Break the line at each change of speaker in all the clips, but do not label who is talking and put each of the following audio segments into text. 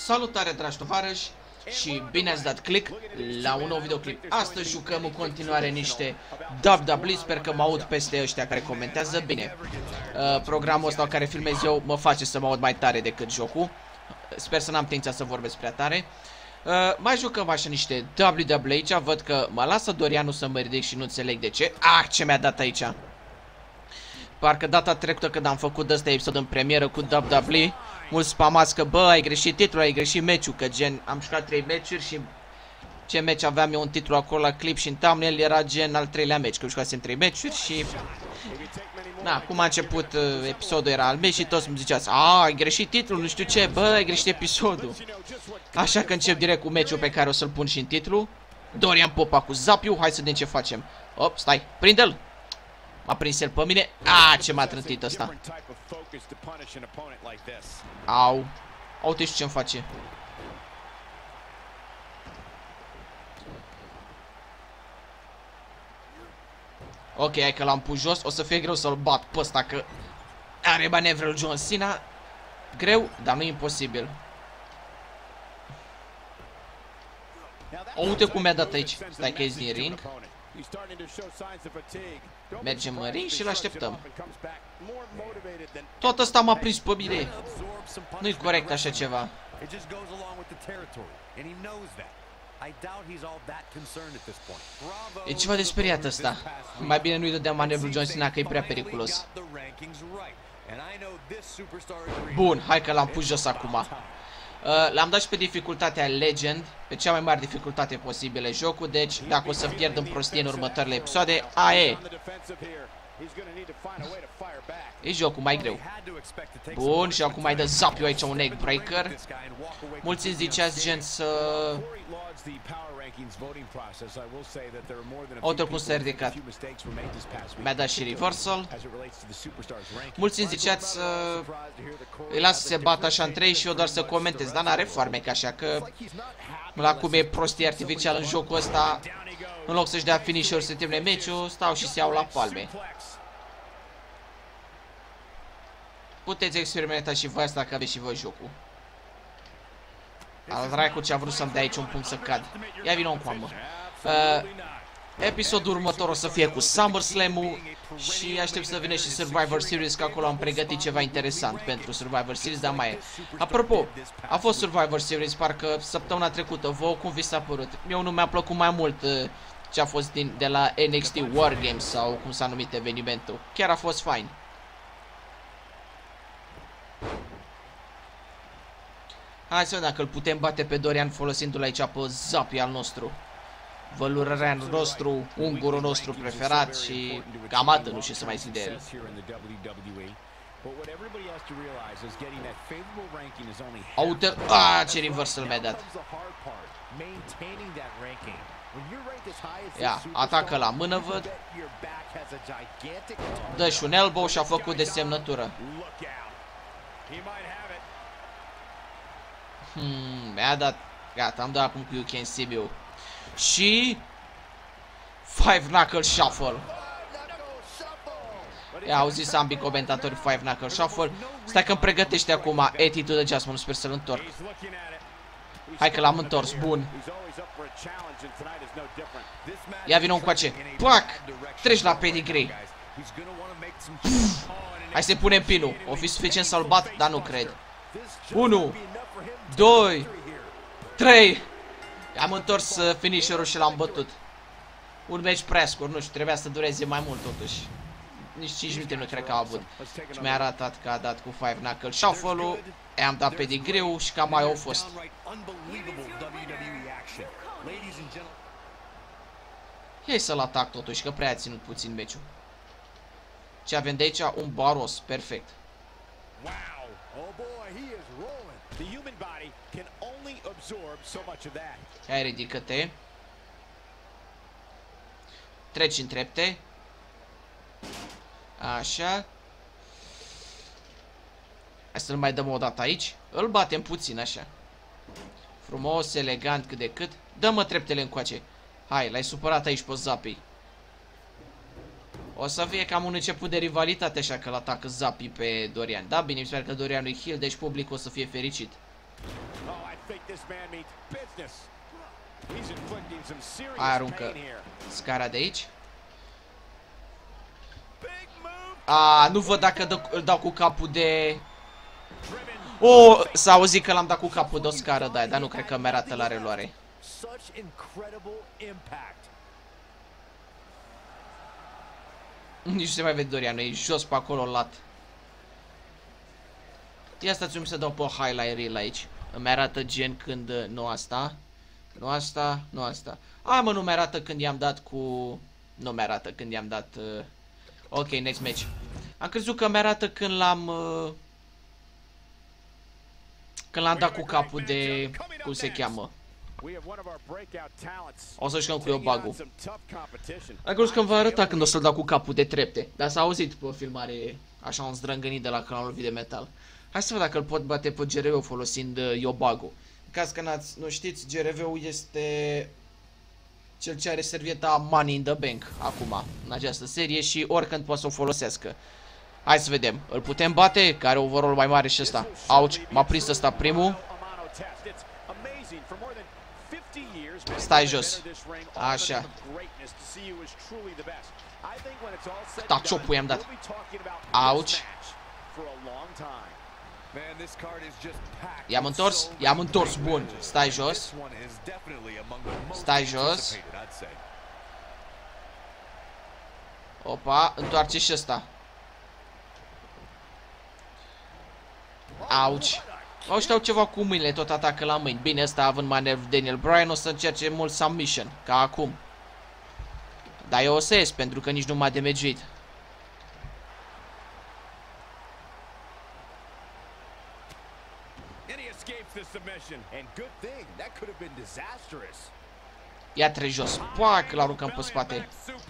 Salutare, dragi tovarăși, și bine ați dat click la un nou videoclip. Astăzi jucăm în continuare niște WWE. Sper că mă aud peste ăștia care comentează bine. Programul ăsta care filmez eu mă face să mă aud mai tare decât jocul. Sper să n-am tendința să vorbesc prea tare. Mai jucăm așa niște WWE aici. Văd că mă lasă Dorianu să mă ridic și nu înțeleg de ce. Ce mi-a dat aici? Parcă data trecută când am făcut de-astea episod în premieră cu WWE, mulți spamați că bă, ai greșit titlul, ai greșit meciul, că gen am jucat 3 meciuri și ce meci aveam eu un titlu acolo la clip și în thumbnail era gen al 3-lea meci, că jucasem 3 meciuri și... Na, cum a început episodul era al meu și toți îmi ziceați, ai greșit titlul, nu știu ce, bă, ai greșit episodul. Așa că încep direct cu meciul pe care o să-l pun și în titlu. Dorian Popa cu Zapiu, hai să vedem ce facem. Op, stai, prinde-l! M-a prins el pe mine. Ce m-a trântit ăsta. Au. Uite și ce-mi face. Ok, hai că l-am pus jos. O să fie greu să-l bat pe ăsta, că are manevrul John Cena. Greu, dar nu imposibil. Uite cum mi-a dat aici. Stai că e din ring. Mergem în ring și l-așteptăm. Tot ăsta m-a prins pe mine. Nu-i corect așa ceva. E ceva de speriat ăsta. Mai bine nu-i dădeam manevrul John Cena, că e prea periculos. Bun, hai că l-am pus jos acum. L-am dat și pe dificultatea Legend, pe cea mai mare dificultate posibilă jocul, deci dacă o să pierd în prostie în următoarele episoade, e. E jocul mai greu. Bun, și acum mai dă Zapiu aici un egg breaker. Mulți îmi ziceați gen să... Uite cum s-a ridicat. Mi-a dat și reversal. Mulți îmi ziceați să îi las să se bată așa în 3 și eu doar să comentez, dar n-are farmec așa, că la cum e prostie artificial în jocul ăsta, în loc să-și dea finisher să termine meciul, stau și se iau la palme. Puteți experimenta și voi asta, că aveți și voi jocul. Al dracu ce a vrut să-mi dea aici un punct să cad. Ia vină un coamă. Episodul următor o să fie cu SummerSlam-ul și aștept să vină și Survivor Series, că acolo am pregătit ceva interesant pentru Survivor Series, dar mai e. Apropo, a fost Survivor Series parcă săptămâna trecută. Vouă cum vi s-a părut? Mie nu mi-a plăcut mai mult ce a fost de la NXT War Games sau cum s-a numit evenimentul. Chiar a fost fain. Hai să vedem dacă îl putem bate pe Dorian folosindu-l aici pe Zapi al nostru. Vălurărean nostru, ungurul nostru preferat și cam atât, nu știu să mai zic de el. Uite, ce reversal mi-a dat. Ia, atacă la mână, văd. Dă și un elbow și a făcut de semnătură. Mi-a dat. Gata, am dat acum cu You Can See Me. Și 5 Knuckle Shuffle. Ia, au zis ambii comentatori 5 Knuckle Shuffle. Stai că îmi pregătește acum Attitude Adjustment, sper să-l întorc. Hai că l-am întors, bun. Ia vină încoace. Pac! Treci la pedigree. Hai să punem pinul. O fi suficient să-l bat, dar nu cred. 1 2 3. Am întors finisherul și l-am bătut. Un meci prea scurt, nu știu, trebuia să dureze mai mult totuși. Nici 5 minute nu cred că a avut. Și mi-a arătat că a dat cu 5 Knuckle Shuffle-ul. I-am dat pedigree-ul și cam mai au fost. Hai să-l atac totuși, că prea a ținut puțin meciul. Ce avem de aici? Un baros, perfect. Hai, ridică-te. Treci în trepte. Așa. Hai să-l mai dăm o dată aici. Îl batem puțin, așa. Frumos, elegant, cât de cât. Dă-mă treptele încoace. Hai, l-ai supărat aici pe Zapi. O să fie cam un început de rivalitate, așa că l-atacă Zapi pe Dorian. Da, bine, mi se pare că Dorian e heal, deci publicul o să fie fericit. Aia aruncă scara de aici. A, nu văd dacă îl dau cu capul de... Oh, s-a auzit că l-am dat cu capul de o scară, da, dar nu cred că merată la reluare. Nici nu se mai vede Dorian, e jos pe acolo lat. Ia stați-mi să dau pe highlight reel aici. Îmi arată gen când... Nu asta. Nu asta, nu asta. A, mă, nu mi-arată când i-am dat cu... Nu mi-arată când i-am dat... Ok, next match. Am crezut că mi-arată când l-am... Când l-am dat cu capul de... Cum se cheamă? O să jucăm cu Yobagu. Am crezut că îmi va arăta când o să-l dau cu capul de trepte. Dar s-a auzit pe filmare așa un zdrângănit de la canalul Video Metal. Hai să văd dacă îl pot bate pe GRV folosind Yobagu. În caz că nu știți, GRV-ul este cel ce are servieta Money in the Bank acum, în această serie și oricând poate să o folosească. Hai să vedem. Îl putem bate? Că are overall mai mare și ăsta. Auci, m-a prins ăsta primul. Stai jos. Așa. Câta ciopul i-am dat. Auci. I-am întors? I-am întors, bun. Stai jos. Stai jos. Opa, întoarce și ăsta. Auci. Ăștia au ceva cu mâinile, tot atacă la mâini. Bine, ăsta având manevră Daniel Bryan o să încerce mult submission, ca acum. Dar eu o să ies, pentru că nici nu m-a damageat. Ia treci jos. Pac, l-aruncăm pe spate.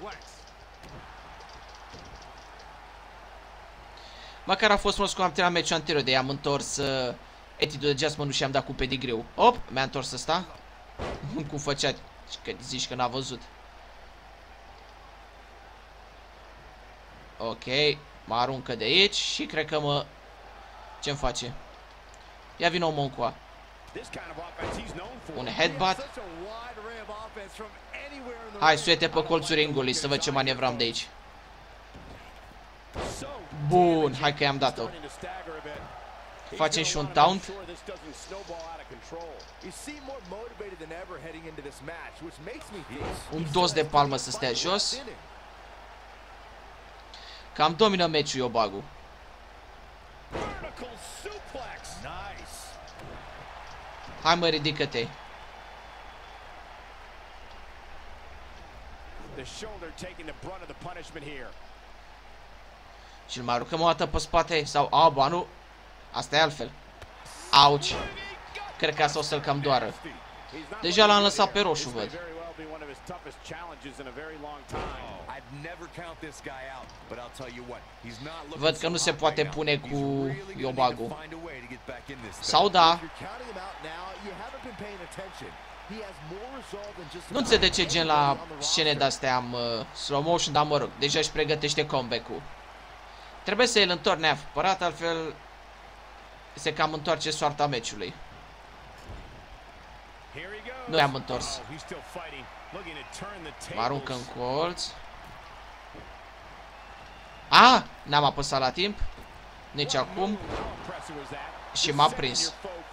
Măcar a fost frumos cum am terminat meciul anterior, de i-am întors Attitude Adjustment și am dat cu pedigreu. Op, mi-a întors ăsta. Cum făcea, că zici că n-a văzut. Ok, mă aruncă de aici și cred că mă... Ce-mi face? Ia vină o Moncoa. Un headbutt. Hai, suiete pe colțul ringului să văd ce manevram de aici. Bun, hai că i-am dat-o. Facem și un taunt. Un dos de palmă să stea jos. Cam domină meciul Yobagu. Hai mă, ridică-te. Și-l mai aruncăm o dată pe spate. Sau, a, ba nu. Asta e altfel. Auci. Cred că asta o să-l cam doară. Deja l-am lăsat pe roșu, văd. Văd că nu se poate pune cu Yobagu. Sau da. Nu înțeleg de ce gen la scene de-astea am slow motion, dar mă rog, deja își pregătește comeback-ul. Trebuie să îl întorc neapărat, altfel se cam întoarce soarta meciului. Nu i-am întors. Mă aruncă în colț. A, n-am apăsat la timp. Nici acum. Și m-a prins.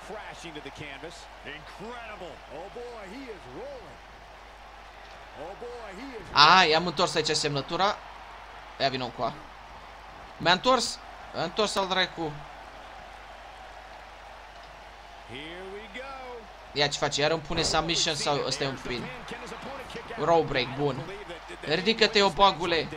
A, i-am întors aici semnătura. Ia vină încoa. Mi-a întors. Mi-a întors al dracu. Ia ce face? Iar îmi pune submission sau ăsta e un pin? Row break, bun. Ridică-te, Yobagule.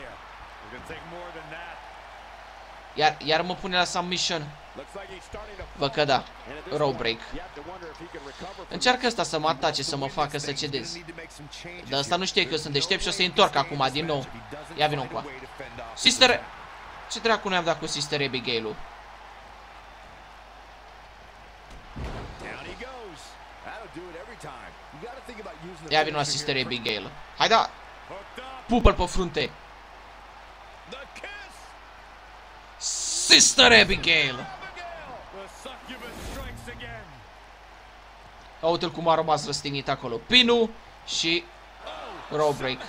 Iar mă pune la submission. Bă, că da. Row break. Încearcă ăsta să mă atace, să mă facă să cedez. Dar ăsta nu știe că eu sunt deștept și o să-i întorc acum din nou. Ia vină încoa. Sister... Ce dracu ne-am dat cu Sister Abigail-ul? Ia vină la Sister Abigail. Hai da! Pupă-l pe frunte! Sister Abigail! Uite-l cum a rămas răstignit acolo. Pinu și row break.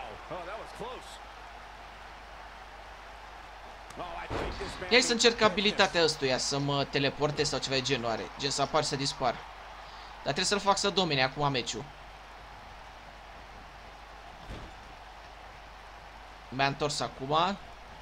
Hai să încerc abilitatea ăstuia, să mă teleportez sau ceva de genul are. Gen să apar, să dispar. Dar trebuie să-l fac să domine acum meciul. Mi-a întors acum.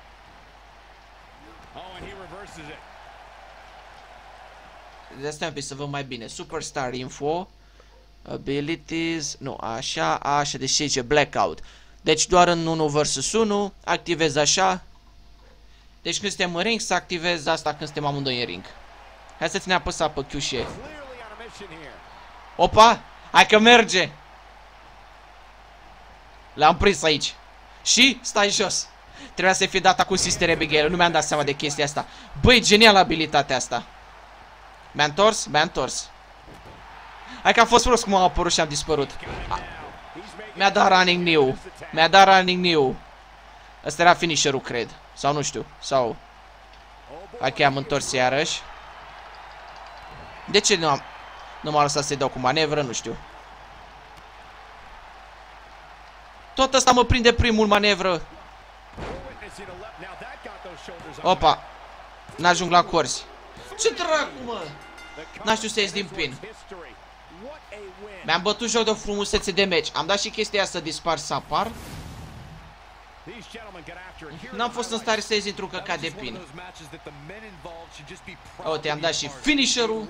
De asta un pic să văd mai bine. Superstar info. Abilities. Nu, așa, așa, deci ce zice blackout. Deci doar în 1 vs 1. Activez așa. Deci când suntem în ring, să activez asta când suntem amândoi în ring. Hai să ține apăsat pe Q și E. Opa! Hai că merge! L-am prins aici. Și stai jos. Trebuia să fie dat acum Sister Abigail. Nu mi-am dat seama de chestia asta. Băi, genial abilitatea asta. Mi-a întors? Mi-a întors. Hai că am fost prost cum am apărut și am dispărut. Mi-a dat running new. Mi-a dat running new. Ăsta era finisherul, cred. Sau nu știu. Sau... Hai că i-am întors iarăși. De ce nu m-a lăsat să-i dau cu manevră? Nu știu. Tot ăsta mă prinde primul manevră. Opa. N-ajung la corzi. Ce dracu, mă? N-a știu să ies din pin. Mi-am bătut joc de o frumusețe de meci. Am dat și chestia să dispar, să apar. N-am fost în stare să ies dintr-un căcat de pin. Uite, am dat și finisherul.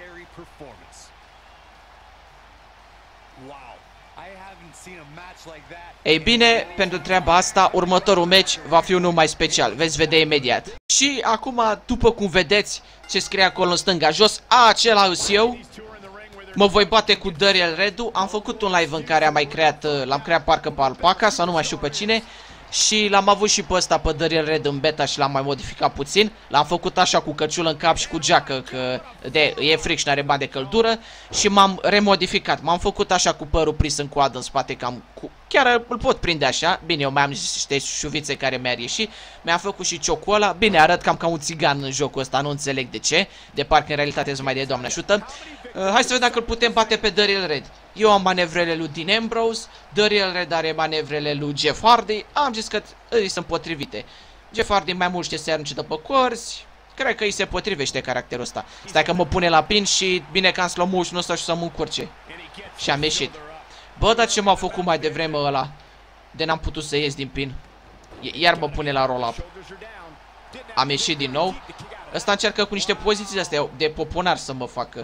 Ei bine, pentru treaba asta, următorul meci va fi unul mai special. Veți vedea imediat. Și acum, după cum vedeți ce scrie acolo în stânga jos, acela îs eu. Mă voi bate cu Dariel Redu. Am făcut un live în care am mai creat, l-am creat parcă pe Alpaca sau nu mai știu pe cine. Și l-am avut și pe ăsta, pe Dariel Red în beta și l-am mai modificat puțin. L-am făcut așa cu căciulă în cap și cu geacă, că e fric și n-are bani de căldură. Și m-am remodificat. M-am făcut așa cu părul prins în coadă în spate, cam cu... Chiar îl pot prinde așa. Bine, eu mai am niște șuvițe care mi-ar ieși. Mi-am făcut și ciocul ăla. Bine, arăt cam ca un țigan în jocul ăsta, nu înțeleg de ce. De parcă în realitate sunt mai de Doamne ajută. Hai să vedem dacă îl putem bate pe Dariel Red. Eu am manevrele lui Dean Ambrose, Dariel Red are manevrele lui Jeff Hardy. Am zis că îi sunt potrivite. Jeff Hardy mai mult știe să arunce după corzi. Cred că îi se potrivește caracterul ăsta. Stai că mă pune la pin și bine că am slow motion ăsta și să mă încurce. Și am ieșit. Bă, dar ce m-a făcut mai devreme ăla? De n-am putut să ies din pin. Iar mă pune la roll-up. Am ieșit din nou. Ăsta încearcă cu niște poziții astea de poponar să mă facă.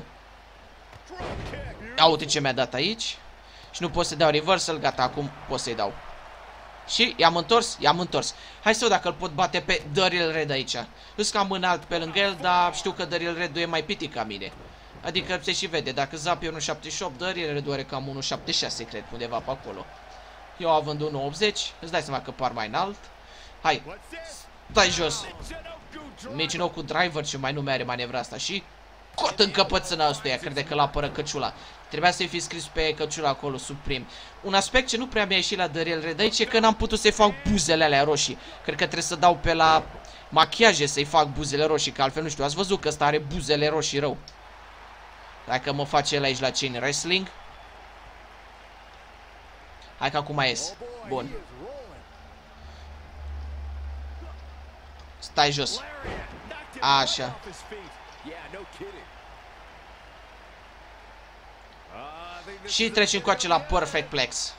Uite ce mi-a dat aici. Și nu pot să dau reversal, gata, acum pot să-i dau. Și i-am întors, i-am întors. Hai să văd dacă îl pot bate pe Dariel Red aici. Îs cam înalt pe lângă el, dar știu că Dariel Red e mai pitic ca mine. Adică se și vede, dacă Zap e 1.78, Dariel Red are cam 1.76, cred, undeva pe acolo. Eu având 1.80, îți dai seama că par mai înalt. Hai, stai jos. Mergi nou cu driver și mai nu mai are manevra asta și... Cot în căpățâna ăstuia, crede că l-apără căciula. Trebuia să-i fi scris pe căciula acolo, suprim. Un aspect ce nu prea mi-a ieșit la Dariel Red aici e că n-am putut să-i fac buzele alea roșii. Cred că trebuie să dau pe la machiaje să-i fac buzele roșii, că altfel nu știu. Ați văzut că ăsta are buzele roșii rău. Dacă mă face el aici la Chain Wrestling. Hai că acum ies. Bun. Stai jos. Așa. Și trecem cu acela Perfect Plex.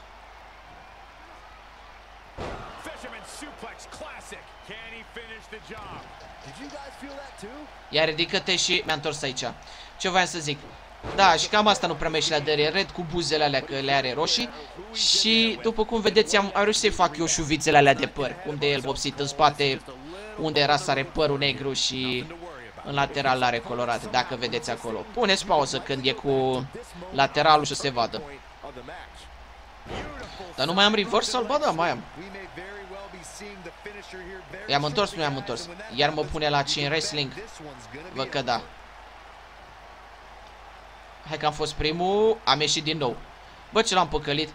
Ia ridică-te și mi-a întors aici. Ce voiam să zic? Da, și cam asta nu prea mi-a ieșit la Dariel Red cu buzele alea, că le are roșii. Și după cum vedeți, am reușit să-i fac eu șuvițele alea de păr. Unde e el vopsit în spate, unde rasa are părul negru și în lateral are colorat, dacă vedeți acolo. Puneți pauză când e cu lateralul și se vadă. Dar nu mai am reversal? Ba da, mai am. I-am întors, nu i-am întors. Iar mă pune la Chain Wrestling. Văd că da. Hai că am fost primul. Am ieșit din nou. Bă, ce l-am păcălit.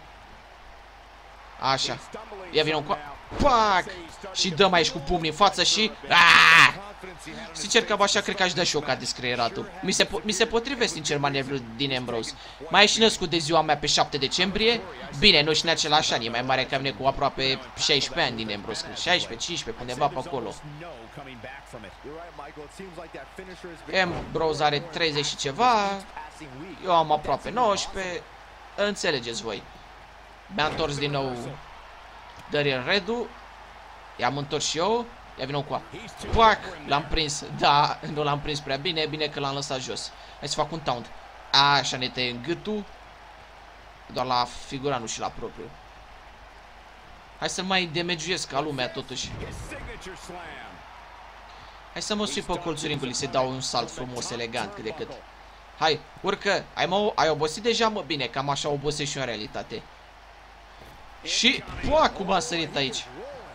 Așa. Ia vină un Pac! Și dăm aici cu pumnii în față și... Sincer, cam așa cred că aș da și eu ca descreieratul. Mi se potrivesc, sincer, manevrul din Ambrose. Mai e și născut de ziua mea pe 7 decembrie. Bine, nu și în același an, e mai mare ca mine cu aproape 16 ani din Ambrose. 16, 15, undeva pe acolo. Ambrose are 30 și ceva. Eu am aproape 19. Înțelegeți voi. Mi-a întors din nou Darian Redu. I-am întors și eu. Ia vină cu a. Pac! L-am prins. Da, nu l-am prins prea bine. Bine că l-am lăsat jos. Hai să fac un taunt. Așa ne tăie în gâtul. Doar la figura, nu și la propriu. Hai să mai damagiuiesc ca lumea totuși. Hai să mă sui pe colțul ringului, să dau un salt frumos, elegant, cât de cât. Hai, urcă. Ai obosit deja, mă? Bine, cam așa obosesc și eu în realitate. Și, pac, cum a sărit aici.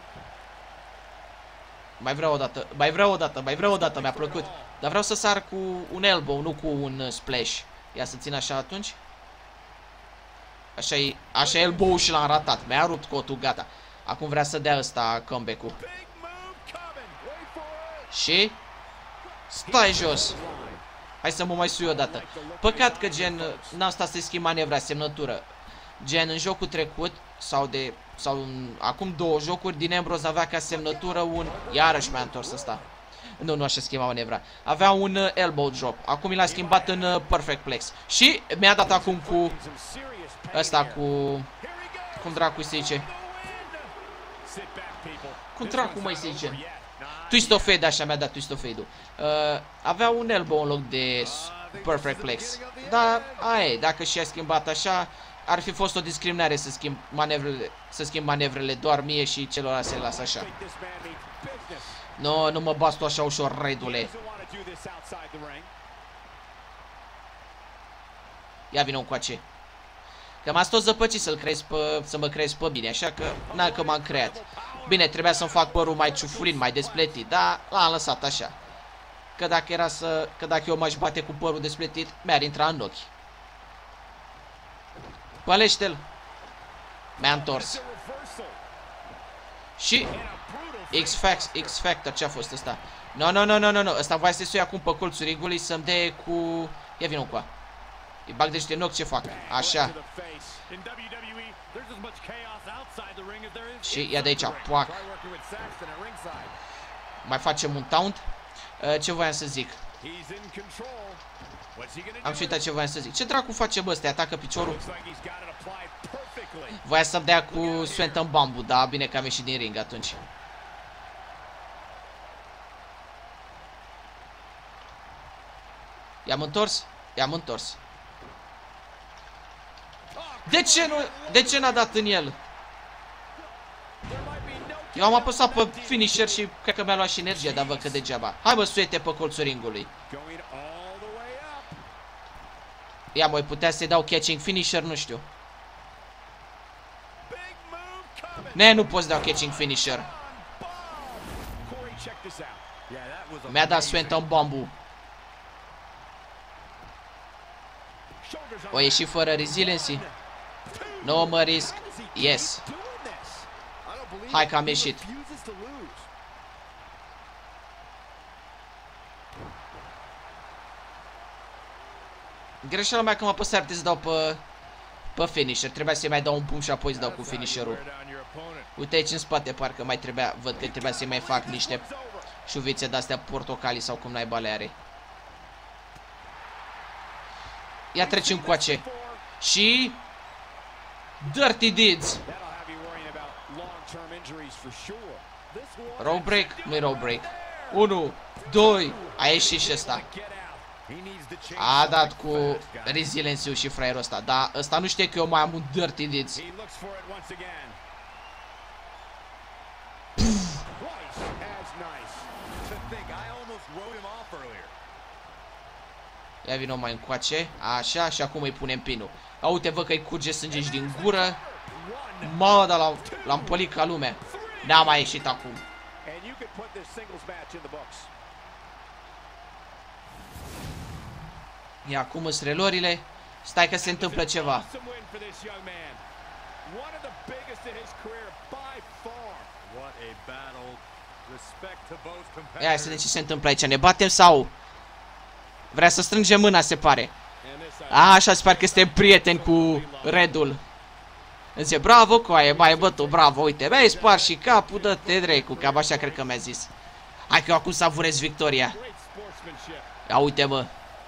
Mai vreau o dată, mi-a plăcut. Dar vreau să sar cu un elbow, nu cu un splash. Ia să țin așa atunci. Așa e elbow și l-am ratat. Mi-a rupt cotul, gata. Acum vrea să dea ăsta comeback-ul. Și stai jos. Hai să mă mai sui o dată. Păcat că gen n-am stat să-i schimb manevra, semnătură. Gen în jocul trecut sau acum 2 jocuri din Ambrose avea ca semnătură un... Iarăși mi-a întors ăsta. Nu așa schimba manevra. Avea un elbow drop. Acum mi l-a schimbat în perfect plex. Și mi-a dat acum cu ăsta cu... Cum dracu se zice? Cum dracu mai se zice? Twist of Fate, așa mi-a dat Twist of Fate-ul. Avea un elbow în loc de perfect plex. Dar aia e, dacă și-a schimbat așa, ar fi fost o discriminare să schimb manevrele doar mie și celor să le las așa. Nu mă bas tu așa ușor, redule. Ia vină încoace. Că m-ați tot zăpăcit să mă creez pe bine, așa că n-am că m-am creat. Bine, trebuia să-mi fac părul mai ciufurin, mai despletit, dar l-am lăsat așa. Că dacă eu m-aș bate cu părul despletit, mi-ar intra în ochi. Pălește-l. Mi-a întors. Și X-Factor, ce-a fost ăsta? Nu, ăsta vai să se sui acum pe colțul ringului să-mi dea cu... Ia vină cu a. Îi bag dește în ochi, ce fac? Așa. Și ia de aici, poac. Mai facem un taunt. Ce voiam să zic? Am și uitat ce voiam să zic. Ce dracu face bă, ăsta? Atacă piciorul? Voia să-mi dea cu Swanton Bamboo, da, bine că am ieșit din ring atunci. I-am întors? I-am întors. De ce n-a dat în el? Eu am apăsat pe finisher și cred că mi-a luat și energia, dar văd că degeaba. Hai bă, suete pe colțul ringului. Ia mă, putea să-i dau catching finisher, nu știu. Nu poți dau catching finisher. Mi-a dat Swanton Bamboo. O ieși fără resiliency. Nu mă risc. Yes. Hai că am ieșit. Greșeala mea că mă apăsat să dau pe finisher. Trebuia să-i mai dau un boom și apoi să dau cu finisherul. Uite aici în spate parcă mai trebuia. Văd că trebuia să-i mai fac niște șuvițe de-astea portocalii sau cum naiba le are. Ia trece încoace. Și Dirty Deeds. Row break? Nu-i row break. 1, 2. A ieșit și ăsta. A dat cu resiliency-ul și fraierul ăsta. Dar ăsta nu știe că eu mai am un Dirty Deeds. Ia vină mai încoace. Așa, și acum îi punem pinul. A, uite, văd că-i curge sânge și din gură. Mă, dar l-am pălit ca lumea. N-a mai ieșit acum. Ia acum îs relorile. Stai că se întâmplă ceva. Ia să vedem ce se întâmplă aici. Ne batem sau... Vrea să strângem mâna, se pare. A, așa se pare că suntem prieteni cu Redul. Îmi zice, bravo, coaie, mai bătu, bravo, uite, mi-ai spart și capul, dă-te dracu, cam așa cred că mi-a zis. Hai că eu acum savurez victoria. Ia uite, mă.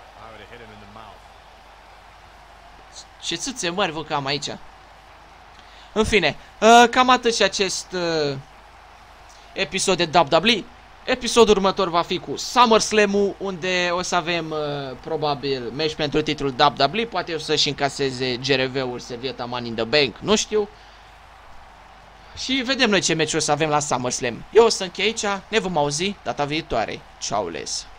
Ce țâțe mari vă cam aici. În fine, cam atât și acest episod de WWE. Episodul următor va fi cu SummerSlam-ul, unde o să avem probabil meci pentru titlul WWE. Poate o să-și încaseze GRV-uri Servieta Money in the Bank, nu știu. Și vedem noi ce meciuri o să avem la SummerSlam. Eu o să închei aici, ne vom auzi data viitoare. Ciao les!